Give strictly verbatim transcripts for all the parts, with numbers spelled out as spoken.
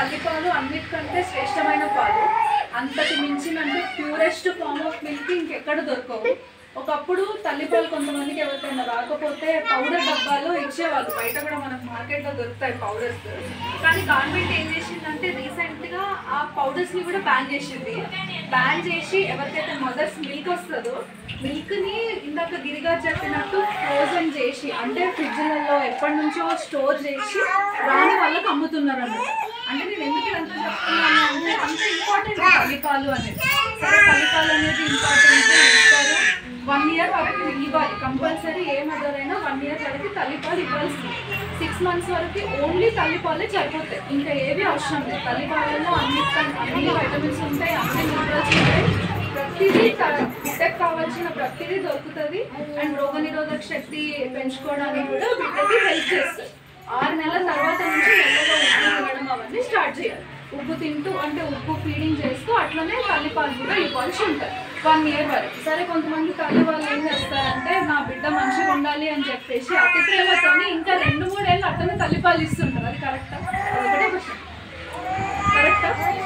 తల్లిపాలు అన్నిటికంటే శ్రేష్టమైన పాలు. అంతటి మించిన అంటే ప్యూరెస్ట్ ఫార్మ్ ఆఫ్ మిల్క్ ఇంకెక్కడ దొరకవు. ఒకప్పుడు తల్లిపాలు కొంతమందికి ఎవరికైనా రాకపోతే పౌడర్ డబ్బాలో ఇచ్చేవాళ్ళు. బయట కూడా మనకు మార్కెట్లో దొరుకుతాయి పౌడర్స్. కానీ గవర్నమెంట్ ఏం చేసిందంటే రీసెంట్గా ఆ పౌడర్స్ని కూడా బ్యాన్ చేసింది. బ్యాన్ చేసి ఎవరికైతే మదర్స్ మిల్క్ వస్తుందో మిల్క్ని ఇందాక గిరిగా చెప్పినట్టు ఫ్రోజన్ చేసి అంటే ఫ్రిడ్జ్లలో ఎప్పటి నుంచో స్టోర్ చేసి రాని వాళ్ళకి అమ్ముతున్నారు అన్నమాట. అంటే నేను ఎందుకు ఎంత చెప్తున్నాను అంటే అంత ఇంపార్టెంట్ తల్లిపాలు అనేది. సరే తల్లిపాలు అనేది ఇంపార్టెంట్ ఇస్తారు. వన్ ఇయర్ వరకు ఇవ్వాలి కంపల్సరీ. ఏ మదర్ అయినా వన్ ఇయర్ వరకు తల్లిపాలు ఇవ్వాల్సింది. సిక్స్ మంత్స్ వరకు ఓన్లీ తల్లిపాలే సరిపోతాయి, ఇంకా ఏవి అవసరం లేదు. తల్లిపాలలో అన్ని అన్ని వైటమిన్స్ ఉంటాయి, అన్ని మినరల్స్ ఉంటాయి. ప్రతిదీ బిడ్డకు కావాల్సిన ప్రతిదీ దొరుకుతుంది. అండ్ రోగనిరోధక శక్తి పెంచుకోవడానికి కూడా బిడ్డకి హెల్ప్ చేస్తుంది. ఆరు నెలల తర్వాత నుంచి మెల్లగా ఉప్పు తినడం అవన్నీ స్టార్ట్ చేయాలి. ఉప్పు తింటూ అంటే ఉప్పు ఫీడింగ్ చేస్తూ అట్లనే తల్లిపాలు కూడా ఇవ్వాల్సి ఉంటుంది వన్ ఇయర్ వరకు. సరే కొంతమంది తల్లి వాళ్ళు ఏం చేస్తారంటే నా బిడ్డ మంచిగా ఉండాలి అని చెప్పేసి అతి ప్రేమతోని ఇంకా రెండు మూడేళ్ళు అట్లనే తల్లిపాలు ఇస్తుంటారు. అది కరెక్టా? ఒకటే క్వశ్చన్, కరెక్టా?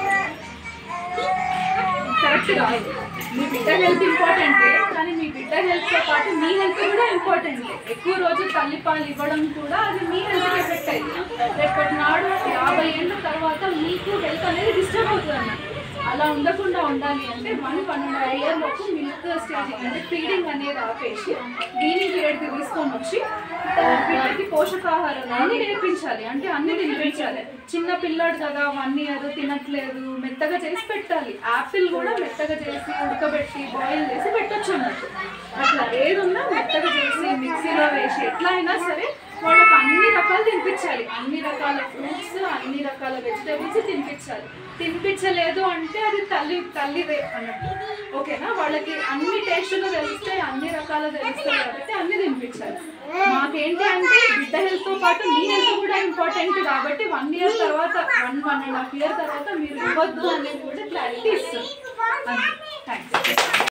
కరెక్ట్ కాదు. మీ బిడ్డ హెల్త్ ఇంపార్టెంటే, కానీ మీ బిడ్డ హెల్త్తో పాటు మీ హెల్త్ కూడా ఇంపార్టెంటే. ఎక్కువ రోజులు తల్లిపాలు ఇవ్వడం కూడా అది మీ హెల్త్కి ఎఫెక్ట్ అయింది. రేపటి నాడు యాభై ఏళ్ళ తర్వాత మీకు హెల్త్ అనేది డిస్టర్బ్ అవుతుంది అన్నట్టు. అలా ఉండకుండా ఉండాలి అంటే one one and half year వరకు మిల్క్ స్టేజ్ అంటే ఫీడింగ్ అనేది ఆపేసి వీనింగ్ పీరియడ్కి తీసుకొని వచ్చి బిడ్డకి పోషకాహారాలు అన్నీ నేర్పించాలి. అంటే అన్నీ తినిపించాలి. చిన్న పిల్లాడు కదా వన్ ఇయర్ తినట్లేదు, మెత్తగా చేసి పెట్టాలి. యాపిల్ కూడా మెత్తగా చేసి ఉడకబెట్టి బాయిల్ చేసి పెట్టచ్చు అన్నట్టు. అట్లా ఏదున్నా మెత్తగా చేసి మిక్సీలో వేసి ఎట్లా అయినా సరే వాళ్ళకి అన్ని రకాలు తినిపించాలి. అన్ని రకాల ఫ్రూట్స్ అన్ని రకాల వెజిటేబుల్స్ తినిపించాలి. తినిపించలేదు అంటే అది తల్లి తల్లిదే అన్నట్టు. ఓకేనా? వాళ్ళకి అన్ని టేస్టులు తెలుస్తాయి, అన్ని రకాలు తెలుస్తాయి కాబట్టి అన్ని తినిపించాలి. మాకేంటి అంటే బిడ్డ హెల్త్తో పాటు మీ హెల్త్ కూడా ఇంపార్టెంట్ కాబట్టి వన్ ఇయర్ తర్వాత one one and half year తర్వాత మీరు ఇవ్వద్దు అనేది కూడా క్లారిటీ ఇస్తుంది. థ్యాంక్స్.